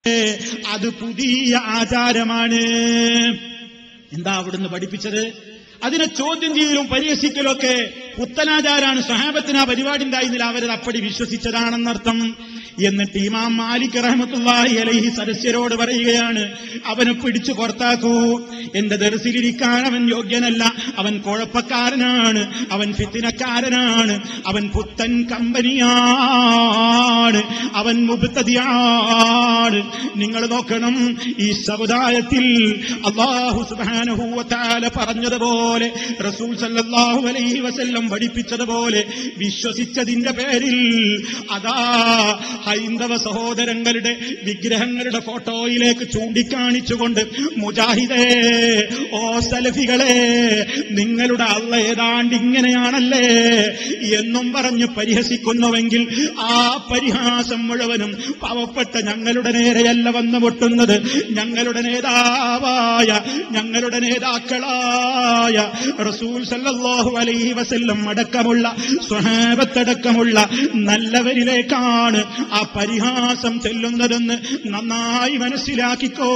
അത് പുതിയ ആചാരമാണ്. എന്താ അവിടുന്ന് പഠിപ്പിച്ചത്? അതിനെ ചോദ്യം ചെയ്യലും പരിഹസിക്കലും ഒക്കെ പുത്തനാചാരാണ്. സ്വഹാബത്തിന് ആ പരിപാടി ഉണ്ടായിരുന്നില്ല, അവരത് അപ്പടി വിശ്വസിച്ചതാണെന്നർത്ഥം. എന്നിട്ട് ഇമാം മാലിക് റഹ്മത്തുള്ളാഹി അലൈഹി സദസ്യരോട് പറയുകയാണ്, അവനെ പിടിച്ചു പുറത്താക്കൂ. എന്റെ ദർസിലിരിക്കാൻ അവൻ യോഗ്യനല്ല, അവൻ കുഴപ്പക്കാരനാണ്, അവൻ ഫിത്നക്കാരനാണ്, അവൻ പുത്തൻ കമ്പനിയാണ്, അവൻ മുബ്തദിയാണ്. നിങ്ങൾ നോക്കണം, ഈ സമുദായത്തിൽ അല്ലാഹു സുബ്ഹാനഹു വ തആല പറഞ്ഞതുപോലെ റസൂൽ സല്ലല്ലാഹു അലൈഹി വസല്ലം പഠിപ്പിച്ചതുപോലെ വിശ്വസിച്ചതിന്റെ പേരിൽ അതാ ഹൈന്ദവ സഹോദരങ്ങളുടെ വിഗ്രഹങ്ങളുടെ ഫോട്ടോയിലേക്ക് ചൂണ്ടിക്കാണിച്ചുകൊണ്ട് മുജാഹിദേ, ഓ സലഫികളെ, നിങ്ങളുടെ അള്ള ഏതാണ്ട് ഇങ്ങനെയാണല്ലേ എന്നും പറഞ്ഞ് പരിഹസിക്കുന്നുവെങ്കിൽ ആ പരിഹാസം മുഴുവനും പാവപ്പെട്ട ഞങ്ങളുടെ നേരെയല്ല വന്നു മുട്ടുന്നത്. ഞങ്ങളുടെ നേതാവായ, ഞങ്ങളുടെ നേതാക്കളായ റസൂൽ സല്ലല്ലാഹു അലൈഹി വസല്ലം അടക്കമുള്ള സ്വഹാബത്തടക്കമുള്ള നല്ലവരിലേക്കാണ് ആ പരിഹാസം ചെല്ലുന്നതെന്ന് നന്നായി മനസ്സിലാക്കിക്കോ.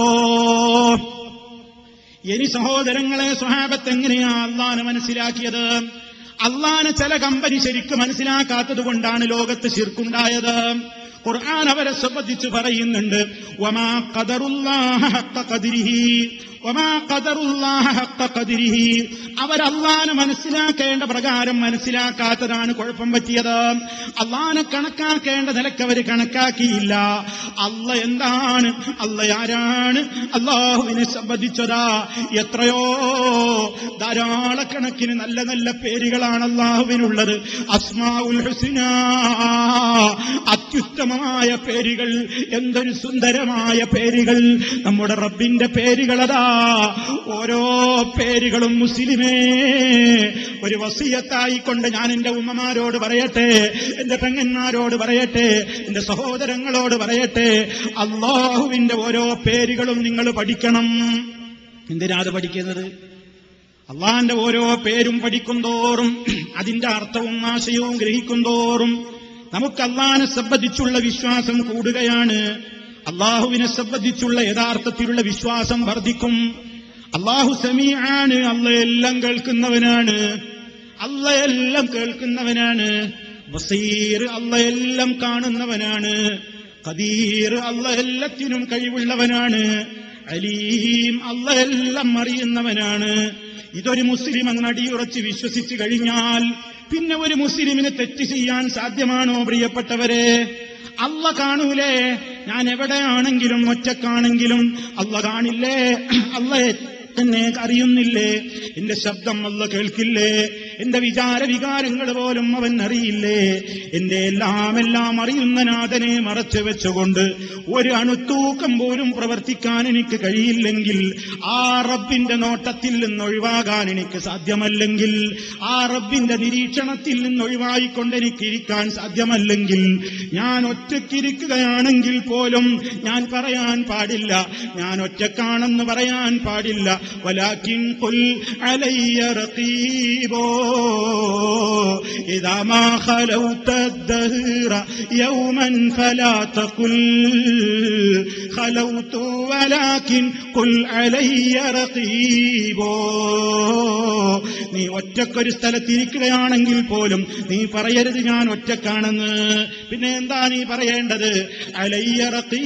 ഇനി സഹോദരങ്ങളെ, സ്വഹാബത്ത് എങ്ങനെയാ അള്ളാനെ മനസ്സിലാക്കിയത്? അള്ളാനെ ചില കമ്പനി ശരിക്കും മനസ്സിലാക്കാത്തത് കൊണ്ടാണ് ലോകത്ത് ശിർക്കുണ്ടായത്. ഖുർആൻ അവരെ സംബന്ധിച്ച് പറയുന്നുണ്ട്, വമാ ഖദറുല്ലാഹ ഹഖ്ക ഖദ്രിഹി, വമാ ഖദറുല്ലാഹ ഹഖ്ക ഖദ്രിഹി. അവരല്ലാഹനെ മനസ്സിലാക്കേണ്ട പ്രകാരം മനസ്സിലാക്കാത്തതാണ് കുഴപ്പം പറ്റിയത്. അല്ലാഹനെ കണക്കാക്കേണ്ട നിലക്ക് അവർ കണക്കാക്കിയില്ല. അല്ല എന്താണ്, അല്ല ആരാണ്? അല്ലാഹുവിനെ സംബന്ധിച്ചതാ എത്രയോ ധാരാളക്കണക്കിന് നല്ല നല്ല പേരുകളാണ് അല്ലാഹുവിനുള്ളത്. അസ്മാഉൽ ഹുസ്ന, അത്യുത്തമമായ പേരുകൾ, എന്തൊരു സുന്ദരമായ പേരുകൾ നമ്മുടെ റബ്ബിന്റെ പേരുകളതാ. ഓരോ പേരുകളും മുസ്ലിമേ ഒരു വസിയത്തായിക്കൊണ്ട് ഞാൻ എന്റെ ഉമ്മമാരോട് പറയട്ടെ, എന്റെ പെങ്ങന്മാരോട് പറയട്ടെ, എന്റെ സഹോദരങ്ങളോട് പറയട്ടെ, അല്ലാഹുവിന്റെ ഓരോ പേരുകളും നിങ്ങൾ പഠിക്കണം. എന്തിനാ അത് പഠിക്കുന്നത്? അള്ളാന്റെ ഓരോ പേരും പഠിക്കും തോറും അതിന്റെ അർത്ഥവും ആശയവും ഗ്രഹിക്കും തോറും നമുക്ക് അള്ളാഹിനെ സംബന്ധിച്ചുള്ള വിശ്വാസം കൂടുകയാണ്. അള്ളാഹുവിനെ സംബന്ധിച്ചുള്ള യഥാർത്ഥത്തിലുള്ള വിശ്വാസം വർദ്ധിക്കും. അള്ളാഹു സമീആണ്, അള്ള എല്ലാം കേൾക്കുന്നവനാണ്, അള്ള എല്ലാം കേൾക്കുന്നവനാണ്. ബസീർ, അള്ള എല്ലാം കാണുന്നവനാണ്. ഖദീർ, അള്ള എല്ലാത്തിനും കഴിവുള്ളവനാണ്. അലീം, അള്ള എല്ലാം അറിയുന്നവനാണ്. ഇതൊരു മുസ്ലിം അങ്ങ് അടിയുറച്ച് വിശ്വസിച്ചു കഴിഞ്ഞാൽ പിന്നെ ഒരു മുസ്ലിമിന് തെറ്റ് ചെയ്യാൻ സാധ്യമാണോ പ്രിയപ്പെട്ടവരെ? അള്ള കാണൂലേ? ഞാൻ എവിടെയാണെങ്കിലും ഒറ്റക്കാണെങ്കിലും അള്ള കാണില്ലേ? അള്ള എന്നെ അറിയുന്നില്ലേ? എന്റെ ശബ്ദം അള്ള കേൾക്കില്ലേ? എന്റെ വികാരങ്ങൾ പോലും അവൻ അറിയില്ലേ? എന്റെ എല്ലാം അറിയുന്ന നാഥനെ മറച്ചു വെച്ചുകൊണ്ട് ഒരു അണുത്തൂക്കം പോലും പ്രവർത്തിക്കാൻ എനിക്ക് കഴിയില്ലെങ്കിൽ, ആ റബ്ബിന്റെ നോട്ടത്തിൽ നിന്നൊഴിവാകാൻ എനിക്ക് സാധ്യമല്ലെങ്കിൽ, ആ റബ്ബിന്റെ നിരീക്ഷണത്തിൽ നിന്നൊഴിവായിക്കൊണ്ട് എനിക്ക് ഇരിക്കാൻ സാധ്യമല്ലെങ്കിൽ, ഞാൻ ഒറ്റയ്ക്കിരിക്കുകയാണെങ്കിൽ പോലും ഞാൻ പറയാൻ പാടില്ല, ഞാൻ ഒറ്റക്കാണെന്ന് പറയാൻ പാടില്ല. വലാകിൻ ഖുൽ അലയ്യ റഖീബോ ഇദാ മാ ഖലൗത الدهر يوما فلا تقل خلوت ولكن قل علي رقيبو. നീ ഒറ്റക്കൊരു സ്ഥലത്തിരിക്കുകയാണെങ്കിൽ പോലും നീ പറയരുത് ഞാൻ ഒറ്റക്കാണെന്ന്. പിന്നെ എന്താ നീ പറയേണ്ടത്? അലയ്യ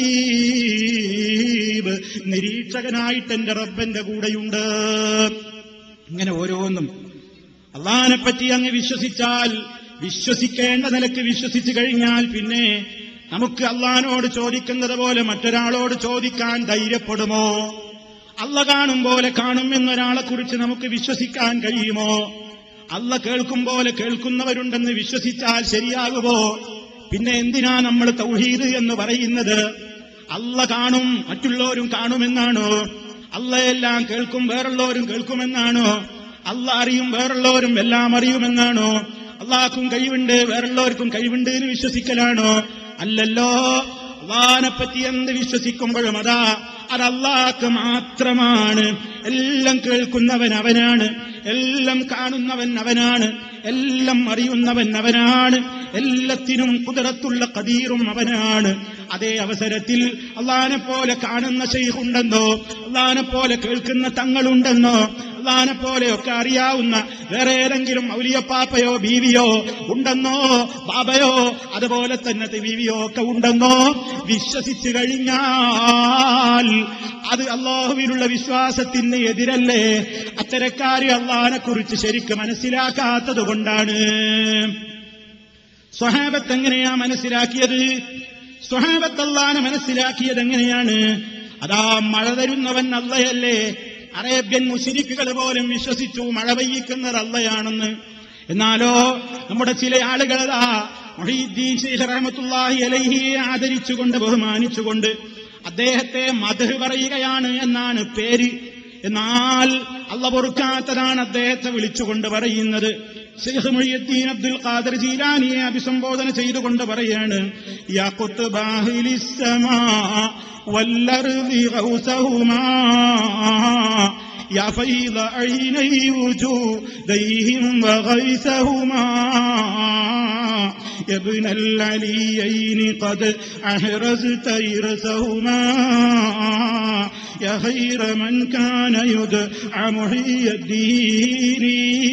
റഖീബ്, നിരീക്ഷകനായിട്ട് എന്റെ റബ്ബന്റെ കൂടെയുണ്ട്. ഇങ്ങനെ ഓരോന്നും അള്ളാഹിനെ പറ്റി അങ്ങ് വിശ്വസിച്ചാൽ, വിശ്വസിക്കേണ്ട നിലക്ക് വിശ്വസിച്ചു കഴിഞ്ഞാൽ പിന്നെ നമുക്ക് അള്ളാഹിനോട് ചോദിക്കുന്നത് പോലെ മറ്റൊരാളോട് ചോദിക്കാൻ ധൈര്യപ്പെടുമോ? അള്ള കാണും പോലെ കാണും എന്നൊരാളെ കുറിച്ച് നമുക്ക് വിശ്വസിക്കാൻ കഴിയുമോ? അള്ള കേൾക്കും പോലെ കേൾക്കുന്നവരുണ്ടെന്ന് വിശ്വസിച്ചാൽ ശരിയാകുമോ? പിന്നെ എന്തിനാ നമ്മൾ തൗഹീദ് എന്ന് പറയുന്നത്? അള്ള കാണും, മറ്റുള്ളവരും കാണുമെന്നാണോ? അള്ളയെല്ലാം കേൾക്കും, വേറുള്ളവരും കേൾക്കുമെന്നാണോ? അള്ള അറിയും, വേറുള്ളവരും എല്ലാം അറിയുമെന്നാണോ? അള്ളാഹ്ക്കും കഴിവുണ്ട്, വേറുള്ളവർക്കും കഴിവുണ്ട് എന്ന് വിശ്വസിക്കലാണോ? അല്ലല്ലോ. അള്ളാഹിനെപ്പറ്റി എന്ത് വിശ്വസിക്കുമ്പോഴും അത് അള്ളാഹ്ക്ക് മാത്രമാണ്. എല്ലാം കേൾക്കുന്നവൻ അവനാണ്, എല്ലാം കാണുന്നവൻ അവനാണ്, എല്ലാം അറിയുന്നവൻ അവനാണ്, എല്ലാത്തിനും ഖുദ്റത്തുള്ള ഖദീറും അവനാണ്. അതേ അവസരത്തിൽ അള്ളാഹിനെ പോലെ കാണുന്ന ശൈഖ് ഉണ്ടെന്നോ, അള്ളാഹിനെ പോലെ കേൾക്കുന്ന തങ്ങളുണ്ടെന്നോ, അള്ളാഹിനെ പോലെയൊക്കെ അറിയാവുന്ന വേറെ ഏതെങ്കിലും ഔലിയപ്പാപ്പയോ ബീവിയോ ഉണ്ടെന്നോ, ബാബയോ അതുപോലെ തന്നെ ബീവിയോ ഒക്കെ ഉണ്ടെന്നോ വിശ്വസിച്ചു കഴിഞ്ഞാൽ അത് അള്ളാഹുവിലുള്ള വിശ്വാസത്തിന് എതിരല്ലേ? അത്തരക്കാര് അള്ളാഹിനെ കുറിച്ച് ശരിക്കും മനസ്സിലാക്കാത്തത് കൊണ്ടാണ്. സ്വഹാബത്ത് എങ്ങനെയാ മനസ്സിലാക്കിയത്? സ്വഹാബത്ത് അള്ളാഹിനെ മനസ്സിലാക്കിയത് എങ്ങനെയാണ്? അതാ മഴ തരുന്നവൻ അള്ളയല്ലേ. അറേബ്യൻ മുശ്രിക്കുകൾ പോലും വിശ്വസിച്ചു മഴ പെയ്യിക്കുന്നത് അള്ളയാണെന്ന്. എന്നാലോ നമ്മുടെ ചില ആളുകളതാ മുഹീദ്ദീൻ ശൈഖ് റഹ്മത്തുള്ളാഹി അലൈഹിയെ ആദരിച്ചുകൊണ്ട് ബഹുമാനിച്ചുകൊണ്ട് അദ്ദേഹത്തെ മദ്ഹ് പറയുകയാണ് എന്നാണ് പേര്. എന്നാൽ അള്ളാഹ് പൊറുക്കാത്തതാണ് അദ്ദേഹത്തെ വിളിച്ചുകൊണ്ട് പറയുന്നത്. ശൈഖ് മുഹ്യിദ്ദീൻ അബ്ദുൽ ഖാദിർ ജീലാനിയെ അഭിസംബോധന ചെയ്തുകൊണ്ട് പറയാണ്, യാ ഖുത്ബാഹിലിസ് സമാ വല്ലർദി ഗൗസഹുമാ യാ ഫൈദ ഐനൈ വജൂദൈഹിം വഗൈസഹുമാ ابن العليين قد أحرزت إرسهما يا خير من كان يدعى محي الدين.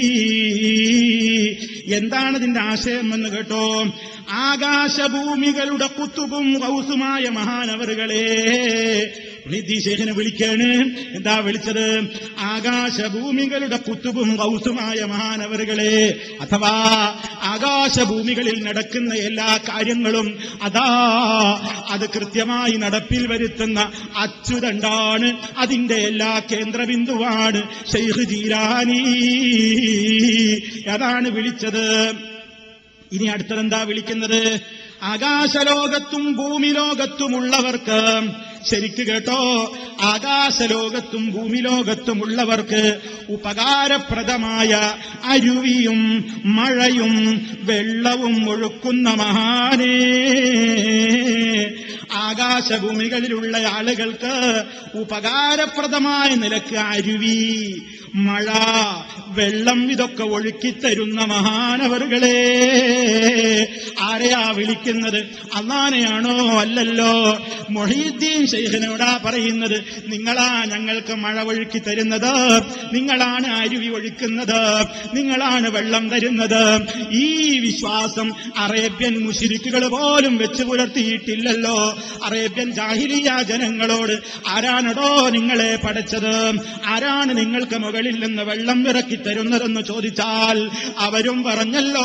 എന്താണ് ഇതിന്റെ ആശയം എന്ന് കേട്ടോ? ആകാശഭൂമികളുടെ കുത്തുബും ഗൗസുമായ മഹാനവറുകളെ ശൈഖിനെ വിളിക്കാണ്. എന്താ വിളിച്ചത്? ആകാശഭൂമികളുടെ കുത്തുബും ഗൗസുമായ മഹാനവറുകളെ, അഥവാ ആകാശഭൂമികളിൽ നടക്കുന്ന എല്ലാ കാര്യങ്ങളും അത് കൃത്യമായി നടപ്പിൽ വരുത്തുന്ന അച്യുതണ്ടാണ്, അതിന്റെ എല്ലാ കേന്ദ്രബിന്ദുവാണ് ശൈഖ് ജീലാനി. അതാണ് വിളിച്ചത്. ഇനി അടുത്തതെന്താ വിളിക്കുന്നത്? ആകാശലോകത്തും ഭൂമിലോകത്തുമുള്ളവർക്ക്, ശരിക്ക് കേട്ടോ, ആകാശലോകത്തും ഭൂമിലോകത്തുമുള്ളവർക്ക് ഉപകാരപ്രദമായ അരുവിയും മഴയും വെള്ളവും ഒഴുക്കുന്ന മഹാനേ. ആകാശഭൂമികളിലുള്ള ആളുകൾക്ക് ഉപകാരപ്രദമായ നിലക്ക് അരുവി, മഴ, വെള്ളം ഇതൊക്കെ ഒഴുക്കിത്തരുന്ന മഹാനവറുകളെ. ആരെയാ വിളിക്കുന്നത്? അള്ളാനെയാണോ? അല്ലല്ലോ. മുഹീദ്ദീൻ ശൈഖിനോടാ പറയുന്നത്, നിങ്ങളാ ഞങ്ങൾക്ക് മഴ ഒഴുക്കി തരുന്നത്, നിങ്ങളാണ് അരുവി ഒഴുക്കുന്നത്, നിങ്ങളാണ് വെള്ളം തരുന്നത്. ഈ വിശ്വാസം അറേബ്യൻ മുശ്രിക്കുകൾ പോലും വെച്ചു പുലർത്തിയിട്ടില്ലല്ലോ. അറേബ്യൻ ജാഹിലിയ ജനങ്ങളോട് ആരാണടോ നിങ്ങളെ പടച്ചത്, ആരാണ് നിങ്ങൾക്ക് മുകളിൽ നിന്ന് വെള്ളം ഇറക്കി തരുന്നതെന്ന് ചോദിച്ചാൽ അവരും പറഞ്ഞല്ലോ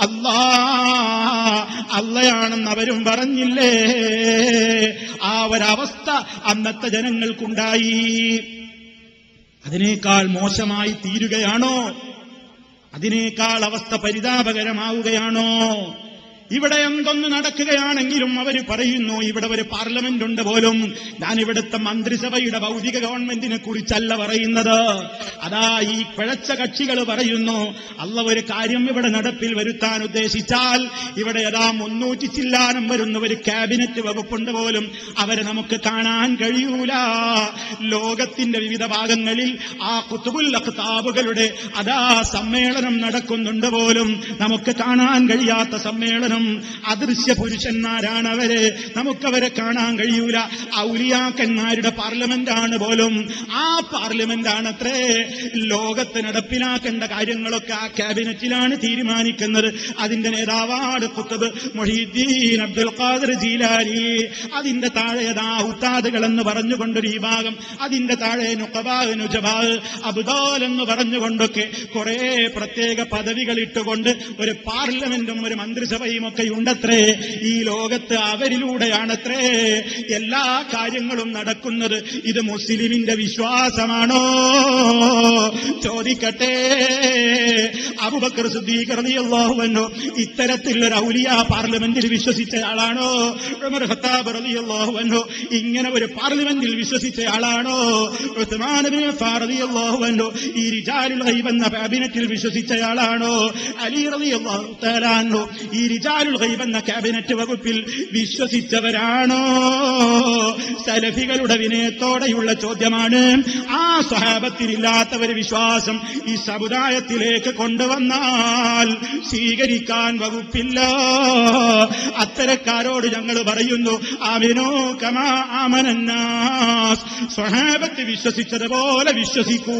അള്ളയാണെന്ന് അവരും പറഞ്ഞില്ലേ? ആ ഒരവസ്ഥ അന്നത്തെ ജനങ്ങൾക്കുണ്ടായി. അതിനേക്കാൾ മോശമായി തീരുകയാണോ? അതിനേക്കാൾ അവസ്ഥ പരിതാപകരമാവുകയാണോ? ഇവിടെ എന്തൊന്ന് നടക്കുകയാണെങ്കിലും അവർ പറയുന്നു ഇവിടെ ഒരു പാർലമെന്റ് ഉണ്ട് പോലും. ഞാൻ ഇവിടുത്തെ മന്ത്രിസഭയുടെ ഭൗതിക ഗവൺമെന്റിനെ കുറിച്ചല്ല പറയുന്നത്. അതാ ഈ പിഴച്ച കക്ഷികൾ പറയുന്നു, അള്ളാഹ് ഒരു കാര്യം ഇവിടെ നടപ്പിൽ വരുത്താൻ ഉദ്ദേശിച്ചാൽ ഇവിടെ ഏതാ 300 ചില്ലാനം വരുന്ന ഒരു ക്യാബിനറ്റ് വകുപ്പുണ്ട് പോലും അവരെ നമുക്ക് കാണാൻ കഴിയൂല. ലോകത്തിന്റെ വിവിധ ഭാഗങ്ങളിൽ ആ ഖുതുബുൽ അഖ്താബുകളുടെ അതാ സമ്മേളനം നടക്കുന്നുണ്ട് പോലും നമുക്ക് കാണാൻ കഴിയാത്ത സമ്മേളനം. അദൃശ്യ പുരുഷന്മാരാണ് അവര്, നമുക്കവരെ കാണാൻ കഴിയൂല. ഔലിയാക്കന്മാരുടെ പാർലമെന്റാണ് പോലും. ആ പാർലമെന്റാണത്രേ ലോകത്ത് നടപ്പിലാക്കേണ്ട കാര്യങ്ങളൊക്കെ ആ ക്യാബിനറ്റിലാണ് തീരുമാനിക്കുന്നത്. അതിന്റെ നേതാവാണ് ഖുത്ബ് മുഹീദ്ദീൻ അബ്ദുൽ ഖാദിർ ജീലാനി. അതിന്റെ താഴെ ഉസ്താദുകൾ എന്ന് പറഞ്ഞുകൊണ്ടൊരു വിഭാഗം, അതിന്റെ താഴെ നുഖബാ, നുജബാ, അബ്ദാൽ എന്ന് പറഞ്ഞുകൊണ്ടൊക്കെ കുറെ പ്രത്യേക പദവികൾ ഇട്ടുകൊണ്ട് ഒരു പാർലമെന്റും ഒരു മന്ത്രിസഭയും ഒക്കെ ഉണ്ടത്രേ. ഈ ലോകത്ത് അവരിലൂടെയാണത്രേ എല്ലാ കാര്യങ്ങളും നടക്കുന്നത്. ഇത് മുസ്ലിമിന്റെ വിശ്വാസമാണോ? ചോദിക്കട്ടെ. അബൂബക്കർ സിദ്ദീഖ് റളിയല്ലാഹു അൻഹു ഇത്തരത്തിലൊരു ഔലിയ പാർലമെന്റിൽ വിശ്വസിച്ചയാളാണോ? ഉമർ ഖത്താബ് റളിയല്ലാഹു അൻഹു ഇങ്ങനെ ഒരു പാർലമെന്റിൽ വിശ്വസിച്ചയാളാണോ? ഉസ്മാൻ ഇബ്നു അഫ്ഫാൻ റളിയല്ലാഹു അൻഹു ഈ റിജാലുൽ ഗൈബ് എന്ന ക്യാബിനറ്റിൽ വിശ്വസിച്ചയാളാണോ? അലി റളിയല്ലാഹു തആല അൻഹു ഈ റിജാലുൽ ഗൈബ് എന്ന ക്യാബിനറ്റ് വകുപ്പിൽ വിശ്വസിച്ചവരാണോ? സലഫികളുടെ വിനയത്തോടെയുള്ള ചോദ്യമാണ്. ആ സ്വഹാബത്തിനില്ലാത്തവര് വിശ്വാസം ഈ സമുദായത്തിലേക്ക് കൊണ്ടുവന്നാൽ സ്വീകരിക്കാൻ വകുപ്പില്ല. അത്തരക്കാരോട് ഞങ്ങൾ പറയുന്നു, ആമിനൂ കമാ ആമനന്നാസ്, സ്വഹാബത്ത് വിശ്വസിച്ചതുപോലെ വിശ്വസിക്കൂ.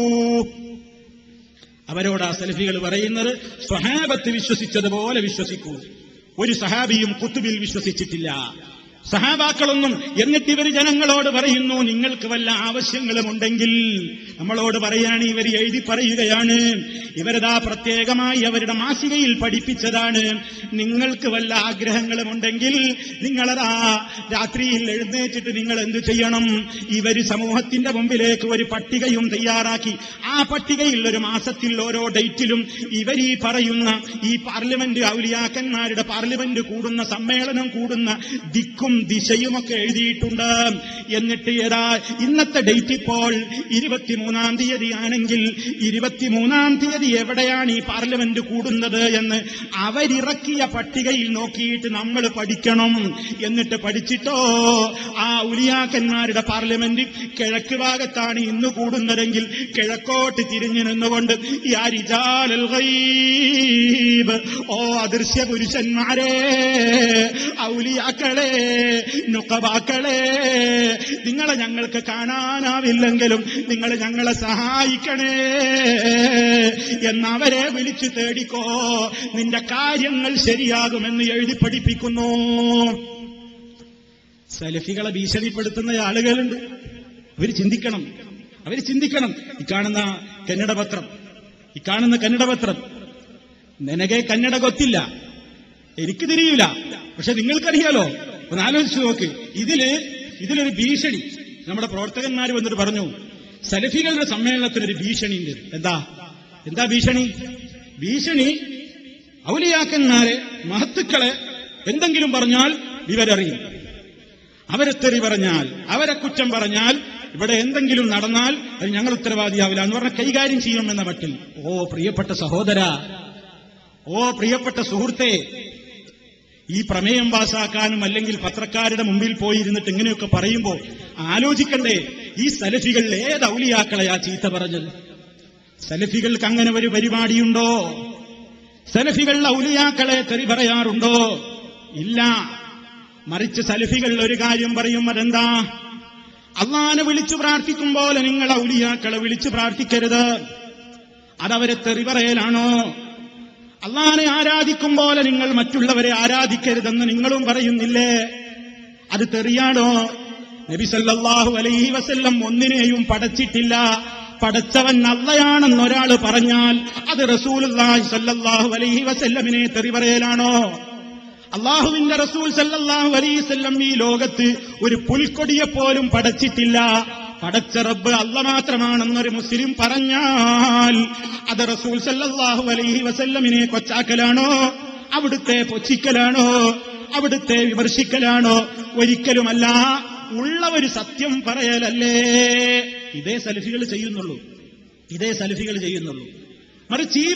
അവരോടാ സലഫികൾ പറയുന്നത്, സ്വഹാബത്ത് വിശ്വസിച്ചതുപോലെ വിശ്വസിക്കൂ. ഒരു സഹാബിയും കുത്തുബിൽ വിശ്വസിച്ചിട്ടില്ല, സഹാബാക്കളൊന്നും. എന്നിട്ട് ഇവർ ജനങ്ങളോട് പറയുന്നു, നിങ്ങൾക്ക് വല്ല ആവശ്യങ്ങളുമുണ്ടെങ്കിൽ നമ്മളോട് പറയാണ്. ഇവർ എഴുതി പറയുകയാണ്, ഇവരതാ പ്രത്യേകമായി അവരുടെ മാസികയിൽ പഠിപ്പിച്ചതാണ്. നിങ്ങൾക്ക് വല്ല ആഗ്രഹങ്ങളുമുണ്ടെങ്കിൽ നിങ്ങളതാ രാത്രിയിൽ എഴുന്നേറ്റിട്ട് നിങ്ങൾ എന്തു ചെയ്യണം? ഇവര് സമൂഹത്തിന്റെ മുമ്പിലേക്ക് ഒരു പട്ടികയും തയ്യാറാക്കി, ആ പട്ടികയിൽ ഒരു മാസത്തിൽ ഓരോ ഡേറ്റിലും ഇവർ ഈ പറയുന്ന ഈ പാർലമെന്റ് ഔലിയാക്കന്മാരുടെ പാർലമെന്റ് കൂടുന്ന സമ്മേളനം കൂടുന്ന ദിക്കും ദിശയുമൊക്കെ എഴുതിയിട്ടുണ്ട്. എന്നിട്ട് ഏതാ ഇന്നത്തെ ഡേറ്റ് ഇപ്പോൾ 23-ാം തീയതി ആണെങ്കിൽ 23-ാം തീയതി എവിടെയാണ് ഈ പാർലമെന്റ് കൂടുന്നത് എന്ന് അവരിറക്കിയ പട്ടികയിൽ നോക്കിയിട്ട് നമ്മൾ പഠിക്കണം. എന്നിട്ട് പഠിച്ചിട്ടോ ആ ഔലിയാക്കന്മാരുടെ പാർലമെന്റ് കിഴക്ക് ഭാഗത്താണ് ഇന്ന് കൂടുന്നതെങ്കിൽ കിഴക്കോട്ട് തിരിഞ്ഞു നിന്നുകൊണ്ട് യാ റിജാലുൽ ഗൈബ്, ഓ അദൃശ്യ പുരുഷന്മാരെ, ഔലിയാക്കളെ, നുഖബാക്കളെ, നിങ്ങളെ ഞങ്ങൾക്ക് കാണാനാവില്ലെങ്കിലും നിങ്ങൾ ഞങ്ങളെ സഹായിക്കണേ എന്നവരെ വിളിച്ചു തേടിക്കോ, നിന്റെ കാര്യങ്ങൾ ശരിയാകുമെന്ന് എഴുതി പഠിപ്പിക്കുന്നു. സലഫികളെ ഭീഷണിപ്പെടുത്തുന്ന ആളുകളുണ്ട്. അവര് ചിന്തിക്കണം. ഈ കാണുന്ന കന്നഡ പത്രം നിനಗೆ കന്നഡ ಗೊತ್ತಿಲ್ಲ, എനിക്ക് തിരിയൂല, പക്ഷെ നിങ്ങൾക്കറിയാലോ. ഒന്ന് ആലോചിച്ചു നോക്ക്. ഇതിലൊരു ഭീഷണി. നമ്മുടെ പ്രവർത്തകന്മാർ വന്നിട്ട് പറഞ്ഞു, സലഫികളുടെ സമ്മേളനത്തിനൊരു ഭീഷണിയുണ്ട്. എന്താ ഭീഷണി? ഔലിയാക്കന്മാരെ, മഹത്തുക്കളെ എന്തെങ്കിലും പറഞ്ഞാൽ ഇവരറിയും. അവരെ തെറി പറഞ്ഞാൽ, അവരെ കുറ്റം പറഞ്ഞാൽ, ഇവിടെ എന്തെങ്കിലും നടന്നാൽ അത് ഞങ്ങൾ ഉത്തരവാദിയാവില്ല എന്ന് പറഞ്ഞാൽ കൈകാര്യം ചെയ്യണമെന്ന മട്ടിൽ. ഓ പ്രിയപ്പെട്ട സഹോദര, ഓ പ്രിയപ്പെട്ട സുഹൃത്തെ, ഈ പ്രമേയം പാസാക്കാനും അല്ലെങ്കിൽ പത്രക്കാരുടെ മുമ്പിൽ പോയിരുന്നിട്ട് ഇങ്ങനെയൊക്കെ പറയുമ്പോൾ ആലോചിക്കണ്ടേ, ഈ സലഫികൾ ഏത് ഔലിയാക്കളെയാ ചീത്ത പറഞ്ഞത്? സലഫികൾക്ക് അങ്ങനെ ഒരു പരിപാടിയുണ്ടോ? സലഫികൾ ഔലിയാക്കളെ തെറി പറയാറുണ്ടോ? ഇല്ല. മറിച്ച് സലഫികൾ ഒരു കാര്യം പറയും. അതെന്താ? അള്ളാനെ വിളിച്ചു പ്രാർത്ഥിക്കും പോലെ നിങ്ങൾ ഔലിയാക്കളെ വിളിച്ചു പ്രാർത്ഥിക്കരുത്. അതവരെ തെറി പറയലാണോ? അള്ളാനെ ആരാധിക്കും പോലെ നിങ്ങൾ മറ്റുള്ളവരെ ആരാധിക്കരുതെന്ന് നിങ്ങളും പറയുന്നില്ലേ? അത് തെറിയാണോ? നബി സല്ലല്ലാഹു അലൈഹി വസല്ലം ഒന്നിനെയും പടച്ചിട്ടില്ല, പടച്ചവൻ അള്ളയാണെന്നൊരാൾ പറഞ്ഞാൽ അത് റസൂലുള്ളാഹി സല്ലല്ലാഹു അലൈഹി വസല്ലമിനെ തെറി പറയലാണോ? അള്ളാഹുവിന്റെ റസൂൽ സല്ലല്ലാഹു അലൈഹി വസല്ലം ഈ ലോകത്ത് ഒരു പുൽക്കൊടിയെപ്പോലും പടച്ചിട്ടില്ല. പടച്ച റബ്ബ് അള്ള മാത്രമാണെന്നൊരു മുസ്ലിം പറഞ്ഞാൽ അത് റസൂൽ സല്ലല്ലാഹു അലൈഹി വസല്ലമിനെ കൊച്ചാക്കലാണോ? അവിടുത്തെ പൊച്ചിക്കലാണോ? അവിടുത്തെ വിമർശിക്കലാണോ? ഒരിക്കലുമല്ല. ഉള്ള ഒരു സത്യം പറയലല്ലേ ഇതേ സലഫികൾ ചെയ്യുന്നുള്ളൂ. മറിച്ച് ഈ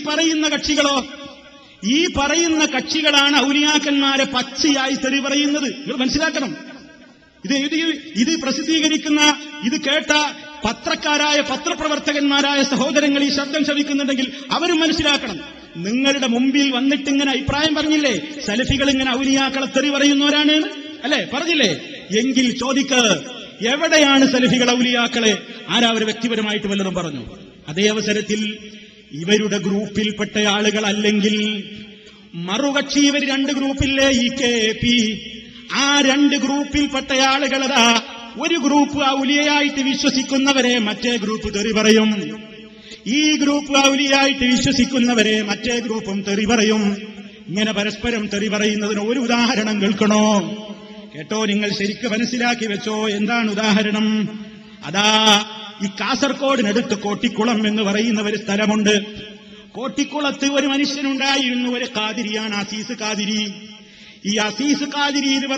പറയുന്ന കക്ഷികളാണ് ഔലിയാക്കന്മാരെ പച്ചയായി തെറി പറയുന്നത്. നിങ്ങൾ മനസ്സിലാക്കണം. ഇത് പ്രസിദ്ധീകരിക്കുന്ന, ഇത് കേട്ട പത്രക്കാരായ പത്രപ്രവർത്തകന്മാരായ സഹോദരങ്ങൾ ഈ ശബ്ദം ശ്രവിക്കുന്നുണ്ടെങ്കിൽ അവരും മനസ്സിലാക്കണം. നിങ്ങളുടെ മുമ്പിൽ വന്നിട്ട് ഇങ്ങനെ അഭിപ്രായം പറഞ്ഞില്ലേ, സലഫികൾ ഇങ്ങനെ ഔലിയാക്കളെ തെറി പറയുന്നവരാണ് അല്ലെ, പറഞ്ഞില്ലേ? എങ്കിൽ ചോദിക്ക്, എവിടെയാണ് സലഫികൾ ഔലിയാക്കളെ? ആരാ അവർ വ്യക്തിപരമായിട്ട് വല്ലതും പറഞ്ഞു? അതേ അവസരത്തിൽ ഇവരുടെ ഗ്രൂപ്പിൽപ്പെട്ട ആളുകളല്ലെങ്കിൽ മറുകക്ഷി, ഇവർ രണ്ട് ഗ്രൂപ്പില്ലേ, ഈ KP, ആ രണ്ട് ഗ്രൂപ്പിൽപ്പെട്ട ആളുകളതാ ഒരു ഗ്രൂപ്പ് ഔലിയായിട്ട് വിശ്വസിക്കുന്നവരെ മറ്റേ ഗ്രൂപ്പ് തെറി പറയും. ഈ ഗ്രൂപ്പ് ഔലിയായിട്ട് വിശ്വസിക്കുന്നവരെ മറ്റേ ഗ്രൂപ്പും തെറി പറയും. ഇങ്ങനെ പരസ്പരം തെറി പറയുന്നതിന് ഒരു ഉദാഹരണം കേൾക്കണോ? കേട്ടോ, നിങ്ങൾ ശരിക്ക് മനസ്സിലാക്കി വെച്ചോ. എന്താണ് ഉദാഹരണം? അതാ ഈ കാസർഗോഡിനടുത്ത് കോട്ടിക്കുളം എന്ന് പറയുന്ന ഒരു സ്ഥലമുണ്ട്. കോട്ടിക്കുളത്ത് ഒരു മനുഷ്യനുണ്ടായിരുന്നു, ഒരു ഖാദിരിയാണ്, അസീസ് ഖാദിരി. ഈ അസീസ് ഖാദിരി എന്ന്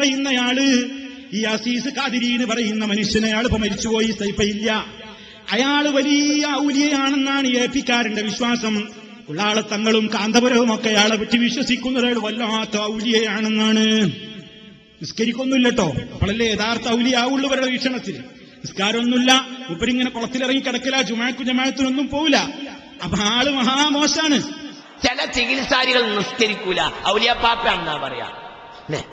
പറയുന്ന മനുഷ്യനെ, അയാൾ ഇപ്പൊ മരിച്ചുപോയി, ഇപ്പൊ ഇല്ല. അയാൾ വലിയ ഔലിയയാണെന്നാണ് AP-ക്കാരന്റെ വിശ്വാസം. ഉള്ളാളത്തങ്ങളും കാന്തപുരവും ഒക്കെ അയാളെ പറ്റി വിശ്വസിക്കുന്നത് വല്ലാത്ത ഔലിയയാണെന്നാണ്. നിസ്കരിക്കൊന്നുമില്ലട്ടോ, അപ്പോഴല്ലേ യഥാർത്ഥ ഔലിയാവുള്ളൂ അവരുടെ വീക്ഷണത്തിൽ. നിസ്കാരമൊന്നുമില്ല, ഉപരിങ്ങനെ കുളത്തിലിറങ്ങി കിടക്കില്ല, ജമാഅത്തിനൊന്നും പോവില്ല. അപ്പൊ ആള് മഹാമോശാണ്. ചില ചികിത്സാരികൾ നിസ്കരിക്കൂല, ഔലിയാപ്പാപ്പ എന്നാ പറയാ.